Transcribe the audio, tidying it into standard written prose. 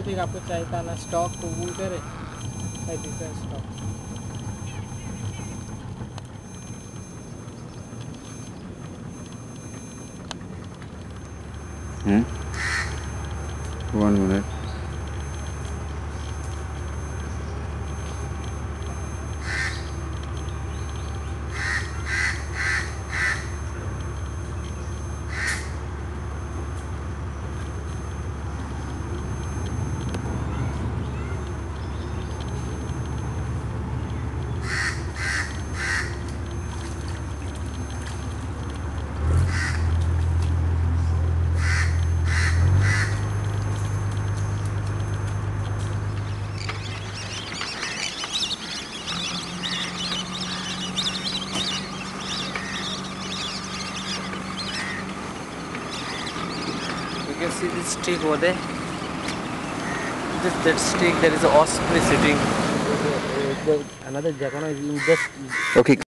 ठीक आपको चाहिए था ना स्टॉक कबूल करे stock One minute. You can see this stick over there. That stick, there is a osprey sitting. Another jackal is just. Okay.